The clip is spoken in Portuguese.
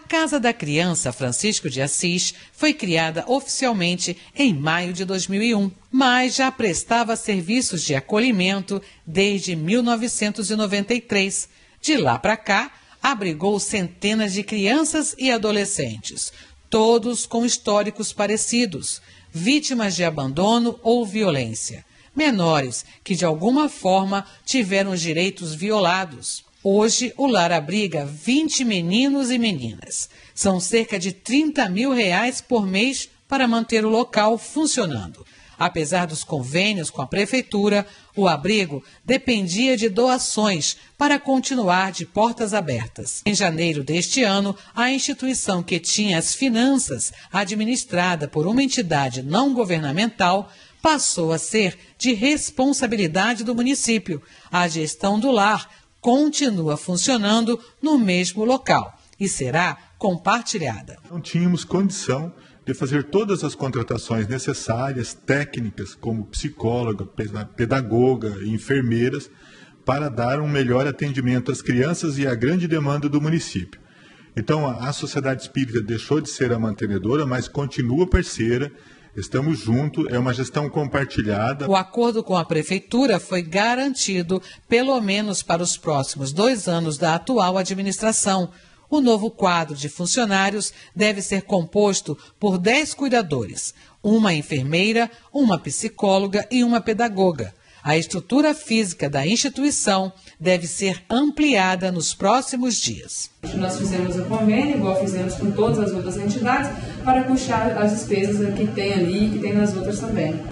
Casa da Criança Francisco de Assis foi criada oficialmente em maio de 2001, mas já prestava serviços de acolhimento desde 1993. De lá para cá, abrigou centenas de crianças e adolescentes, todos com históricos parecidos, vítimas de abandono ou violência, menores que de alguma forma tiveram os direitos violados. Hoje, o lar abriga 20 meninos e meninas. São cerca de R$30 mil por mês para manter o local funcionando. Apesar dos convênios com a prefeitura, o abrigo dependia de doações para continuar de portas abertas. Em janeiro deste ano, a instituição que tinha as finanças administrada por uma entidade não governamental passou a ser de responsabilidade do município. A gestão do lar continua funcionando no mesmo local e será compartilhada. Não tínhamos condição de fazer todas as contratações necessárias, técnicas, como psicóloga, pedagoga e enfermeiras, para dar um melhor atendimento às crianças e à grande demanda do município. Então, a Sociedade Espírita deixou de ser a mantenedora, mas continua parceira. Estamos juntos, é uma gestão compartilhada. O acordo com a prefeitura foi garantido, pelo menos para os próximos 2 anos da atual administração. O novo quadro de funcionários deve ser composto por 10 cuidadores, uma enfermeira, uma psicóloga e uma pedagoga. A estrutura física da instituição deve ser ampliada nos próximos dias. Nós fizemos o convênio, igual fizemos com todas as outras entidades, para custear as despesas que tem ali e que tem nas outras também.